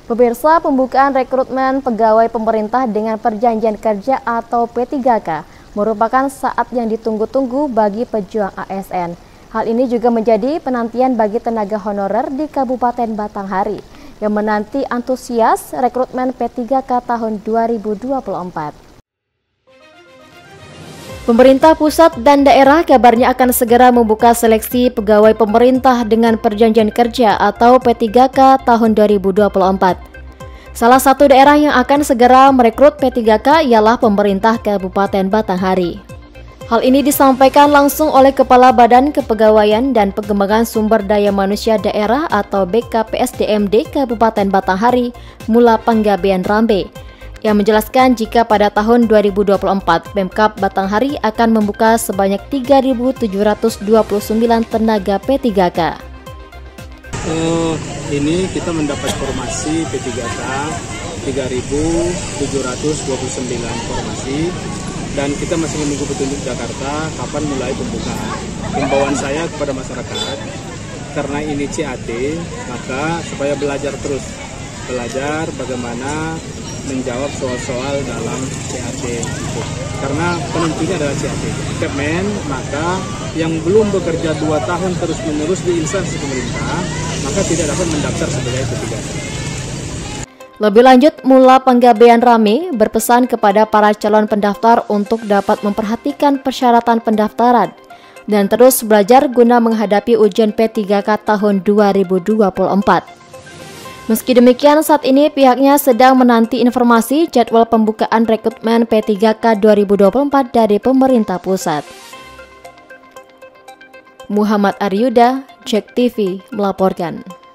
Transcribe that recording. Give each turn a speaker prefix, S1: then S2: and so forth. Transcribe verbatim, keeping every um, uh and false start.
S1: Pemirsa, pembukaan rekrutmen pegawai pemerintah dengan perjanjian kerja atau P tiga K merupakan saat yang ditunggu-tunggu bagi pejuang A S N. Hal ini juga menjadi penantian bagi tenaga honorer di Kabupaten Batanghari yang menanti antusias rekrutmen P tiga K tahun dua ribu dua puluh empat. Pemerintah pusat dan daerah kabarnya akan segera membuka seleksi pegawai pemerintah dengan perjanjian kerja atau P tiga K tahun dua ribu dua puluh empat. Salah satu daerah yang akan segera merekrut P tiga K ialah pemerintah Kabupaten Batanghari. Hal ini disampaikan langsung oleh Kepala Badan Kepegawaian dan Pengembangan Sumber Daya Manusia Daerah atau B K P S D M D Kabupaten Batanghari, Mula Panggabean Rambe, yang menjelaskan jika pada tahun dua ribu dua puluh empat Pemkab Batanghari akan membuka sebanyak tiga ribu tujuh ratus dua puluh sembilan tenaga P tiga K.
S2: Uh, ini kita mendapat formasi P tiga K tiga ribu tujuh ratus dua puluh sembilan formasi dan kita masih menunggu petunjuk Jakarta kapan mulai pembukaan. Himbauan saya kepada masyarakat, karena ini C A T, maka supaya belajar terus, belajar bagaimana menjawab soal-soal dalam C A T itu. Karena penentunya adalah C A T. Kemen, maka yang belum bekerja dua tahun terus-menerus di instansi pemerintah, maka tidak dapat mendaftar sebagai P tiga K.
S1: Lebih lanjut, Mula Panggabean Rambe berpesan kepada para calon pendaftar untuk dapat memperhatikan persyaratan pendaftaran dan terus belajar guna menghadapi ujian P tiga K tahun dua ribu dua puluh empat. Meski demikian, saat ini pihaknya sedang menanti informasi jadwal pembukaan rekrutmen P tiga K dua ribu dua puluh empat dari pemerintah pusat. Muhammad Aryuda, Jack T V melaporkan.